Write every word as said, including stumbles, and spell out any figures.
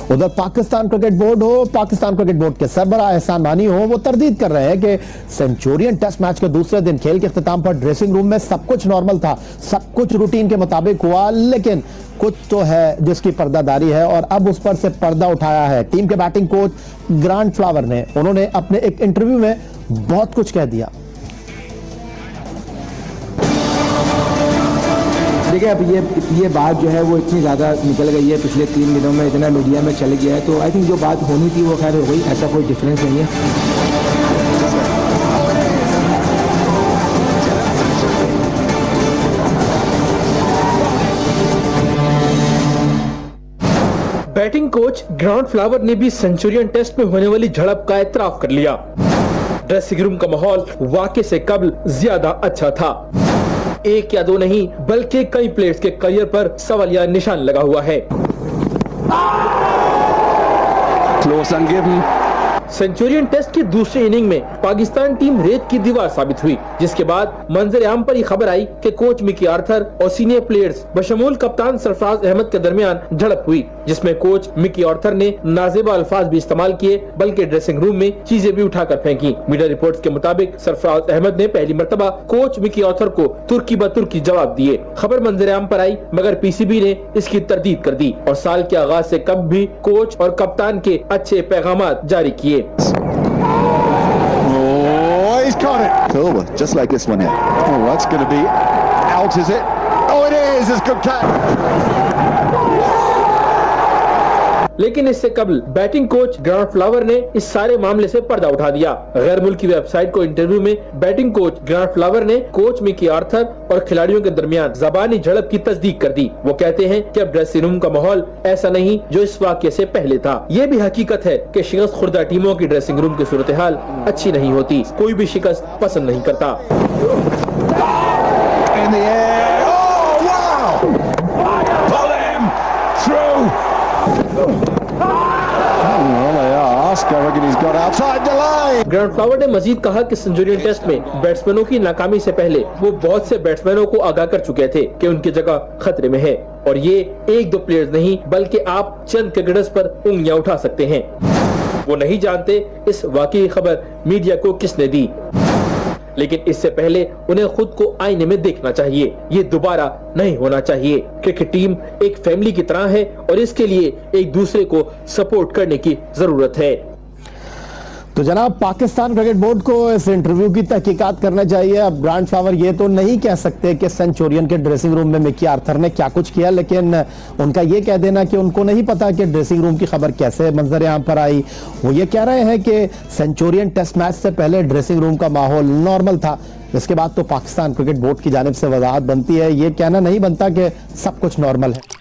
उधर Pakistan cricket board हो, Pakistan cricket board के सरबराह एहसान मानी हो, वो तरदीद कर रहे हैं कि सेंचुरियन टेस्ट मैच के दूसरे दिन खेल के इख्तिताम पर ड्रेसिंग रूम में सब कुछ नॉर्मल था, सब कुछ रूटीन के मुताबिक हुआ, लेकिन कुछ तो है जिसकी पर्दादारी है और अब उस पर से पर्दा उठाया है टीम के बैटिंग कोच ग्रांट फ्लावर ने। उन्होंने अपने एक इंटरव्यू में बहुत कुछ कह दिया। देखिए, अब ये ये बात जो है वो इतनी ज़्यादा निकल गई है पिछले तीन दिनों में, इतना मीडिया में चल गया है, तो आई थिंक जो बात होनी थी वो खैर हो गई, ऐसा कोई डिफरेंस नहीं है। बैटिंग कोच ग्रांट फ्लावर ने भी सेंचुरियन टेस्ट में होने वाली झड़प का एतराफ कर लिया। ड्रेसिंग रूम का माहौल वाकई से कबल ज्यादा अच्छा था। एक या दो नहीं बल्कि कई प्लेयर्स के करियर पर सवालिया निशान लगा हुआ है। सेंचुरियन टेस्ट की दूसरी इनिंग में पाकिस्तान टीम रेत की दीवार साबित हुई, जिसके बाद मंजर आम पर यह खबर आई कि कोच मिकी आर्थर और सीनियर प्लेयर्स बशमूल कप्तान सरफराज अहमद के दरमियान झड़प हुई, जिसमें कोच मिकी आर्थर ने नाजेबा अल्फाज भी इस्तेमाल किए, बल्कि ड्रेसिंग रूम में चीजें भी उठाकर फेंकी। मीडिया रिपोर्ट्स के मुताबिक सरफराज अहमद ने पहली मर्तबा कोच मिकी आर्थर को तुर्की ब तुर्की जवाब दिए। खबर मंजर आम पर आई, मगर पीसीबी ने इसकी तरदीद कर दी और साल के आगाज से कब भी कोच और कप्तान के अच्छे पैगामात जारी किए। Oh, he's caught it. Cool, just like this one here. Oh, that's going to be out, is it? Oh, it is. It's good catch. लेकिन इससे कबल बैटिंग कोच ग्रांट फ्लावर ने इस सारे मामले से पर्दा उठा दिया। गैर मुल्की वेबसाइट को इंटरव्यू में बैटिंग कोच ग्रांट फ्लावर ने कोच मिकी आर्थर और खिलाड़ियों के दरमियान जबानी झड़प की तस्दीक कर दी। वो कहते हैं कि अब ड्रेसिंग रूम का माहौल ऐसा नहीं जो इस वाक़ये से पहले था। ये भी हकीकत है कि शिकस्त खुर्दा टीमों की ड्रेसिंग रूम की सूरत हाल अच्छी नहीं होती, कोई भी शिकस्त पसंद नहीं करता। ग्रांट फ्लावर ने मजीद कहा कि सेंचुरियन टेस्ट में बैट्समैनों की नाकामी से पहले वो बहुत से बैट्समैनों को आगाह कर चुके थे कि उनकी जगह खतरे में है, और ये एक दो प्लेयर्स नहीं बल्कि आप चंद क्रिकेटर्स पर उंगलियां उठा सकते हैं। वो नहीं जानते इस वाकई खबर मीडिया को किसने दी, लेकिन इससे पहले उन्हें खुद को आईने में देखना चाहिए। ये दोबारा नहीं होना चाहिए। क्रिकेट टीम एक फैमिली की तरह है और इसके लिए एक दूसरे को सपोर्ट करने की जरूरत है। तो जनाब, पाकिस्तान क्रिकेट बोर्ड को इस इंटरव्यू की तहकीकात करना चाहिए। अब ग्रांट फ्लावर ये तो नहीं कह सकते कि सेंचुरियन के ड्रेसिंग रूम में मिकी आर्थर ने क्या कुछ किया, लेकिन उनका ये कह देना कि उनको नहीं पता कि ड्रेसिंग रूम की खबर कैसे मंजर आम पर आई। वो ये कह रहे हैं कि सेंचुरियन टेस्ट मैच से पहले ड्रेसिंग रूम का माहौल नॉर्मल था। इसके बाद तो पाकिस्तान क्रिकेट बोर्ड की जानिब से वजाहत बनती है, ये कहना नहीं बनता कि सब कुछ नॉर्मल है।